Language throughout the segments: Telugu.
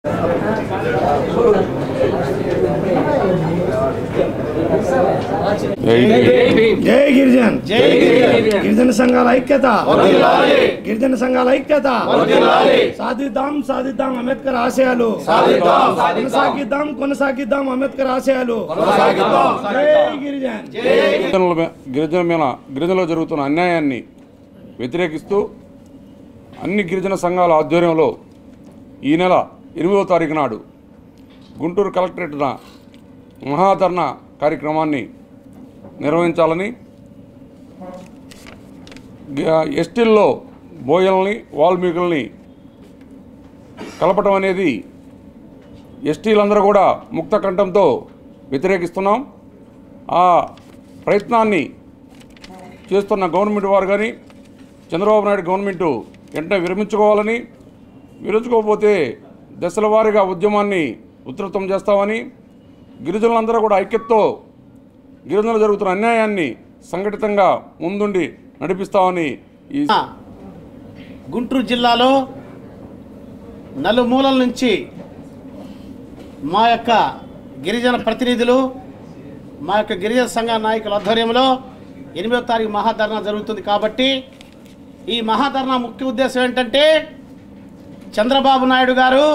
जय गिरिजन गिरिजन संघाल ऐक्यता गिरिजन संघाल ऐक्यता సాధిద్దాం అంబేద్కర్ ఆశయాలు కొనసాగిద్దాం అంబేద్కర్ ఆశయాలు గిరిజనులో జరుగుతున్న అన్యాయాన్ని వ్యతిరేకిస్తూ అన్ని గిరిజన సంఘాల ఆధ్వర్యంలో ఈ నెల 8వ తారీఖు నాడు గుంటూరు కలెక్టరేట్న మహాధర్నా కార్యక్రమాన్ని నిర్వహించాలని, ఎస్టీల్లో బోయల్ని వాల్మీకుల్ని కలపటం అనేది ఎస్టీలందరూ కూడా ముక్త కంఠంతో వ్యతిరేకిస్తున్నాం. ఆ ప్రయత్నాన్ని చేస్తున్న గవర్నమెంట్ వారు కానీ చంద్రబాబు నాయుడు గవర్నమెంటు వెంటనే విరమించుకోవాలని, విరమించుకోకపోతే దశల వారీగా ఉద్యమాన్ని ఉధృతం చేస్తామని, గిరిజనులందరూ కూడా ఐక్యతతో గిరిజనులు జరుగుతున్న అన్యాయాన్ని సంఘటితంగా ముందుండి నడిపిస్తామని గుంటూరు జిల్లాలో నలుమూలల నుంచి మా యొక్క గిరిజన ప్రతినిధులు, మా యొక్క గిరిజన సంఘ నాయకుల ఆధ్వర్యంలో 8వ తారీఖు మహాధర్నా జరుగుతుంది. కాబట్టి ఈ మహాధర్నా ముఖ్య ఉద్దేశం ఏంటంటే, చంద్రబాబు నాయుడు గారు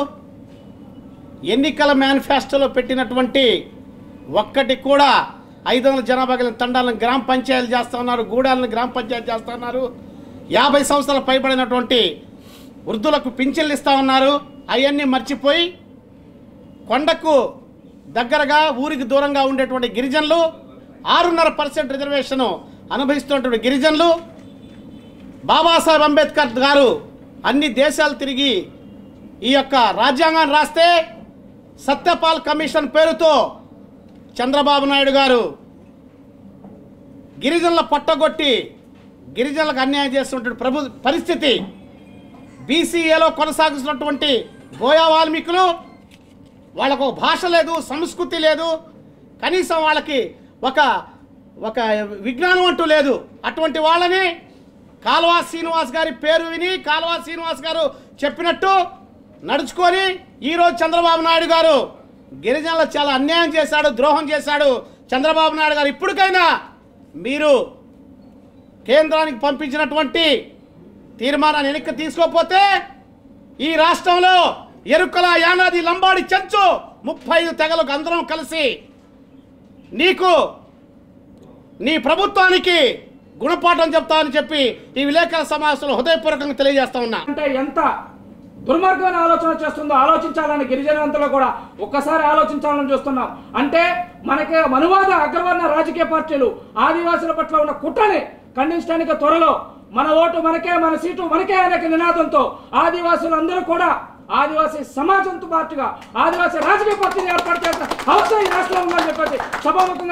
ఎన్నికల మేనిఫెస్టోలో పెట్టినటువంటి ఒక్కటి కూడా 500 జనాభా కలిగిన తండాలను గ్రామ పంచాయతీలు చేస్తూ ఉన్నారు, గూడాలను గ్రామ పంచాయతీ చేస్తూ ఉన్నారు, 50 సంవత్సరాలు పైబడినటువంటి వృద్ధులకు పింఛన్లు ఇస్తూ ఉన్నారు. అవన్నీ మర్చిపోయి కొండకు దగ్గరగా ఊరికి దూరంగా ఉండేటువంటి గిరిజనులు, 6.5% రిజర్వేషన్ అనుభవిస్తున్నటువంటి గిరిజనులు, బాబాసాహెబ్ అంబేద్కర్ గారు అన్ని దేశాలు తిరిగి ఈ యొక్క రాజ్యాంగాన్ని రాస్తే సత్యపాల్ కమిషన్ పేరుతో చంద్రబాబు నాయుడు గారు గిరిజనుల పట్టగొట్టి గిరిజనులకు అన్యాయం చేస్తున్నటువంటి పరిస్థితి, బీసీఏలో కొనసాగుతున్నటువంటి బోయా వాల్మీకులు, వాళ్ళకు భాష లేదు, సంస్కృతి లేదు, కనీసం వాళ్ళకి ఒక విజ్ఞానం అంటూ లేదు. అటువంటి వాళ్ళని కాల్వా శ్రీనివాస్ గారి పేరు విని కాల్వా శ్రీనివాస్ గారు చెప్పినట్టు నడుచుకొని ఈరోజు చంద్రబాబు నాయుడు గారు గిరిజనులకు చాలా అన్యాయం చేశాడు, ద్రోహం చేశాడు. చంద్రబాబు నాయుడు గారు ఇప్పటికైనా మీరు కేంద్రానికి పంపించినటువంటి తీర్మానాన్ని వెనక్కి తీసుకోకపోతే ఈ రాష్ట్రంలో ఎరుకల, యానాది, లంబాడి, చెంచు 35 తెగలకు అందరం కలిసి నీకు నీ ప్రభుత్వానికి గుణపాఠం చెప్తామని చెప్పి ఈ విలేకరుల సమావేశంలో హృదయపూర్వకంగా తెలియజేస్తా ఉన్నా. అంటే ఎంత దుర్మార్గమైన ఆలోచన చేస్తుందో ఆలోచించాలని గిరిజనులంతా కూడా ఒక్కసారి ఆలోచించాలని చూస్తున్నాం. అంటే మనకి మనువాద అగ్రవర్ణ రాజకీయ పార్టీలు ఆదివాసుల పట్ల ఉన్న కుట్రని ఖండించడానికి త్వరలో మన ఓటు మనకే, మన సీటు మనకే అనే నినాదంతో ఆదివాసులందరూ కూడా ఆదివాసీ సమాజంతో పాటుగా ఆదివాసీ రాజకీయ పార్టీని ఏర్పాటు చేసిన అవసరం ఈ రాష్ట్రంలో ఉందని చెప్పేసి సభాముఖంగా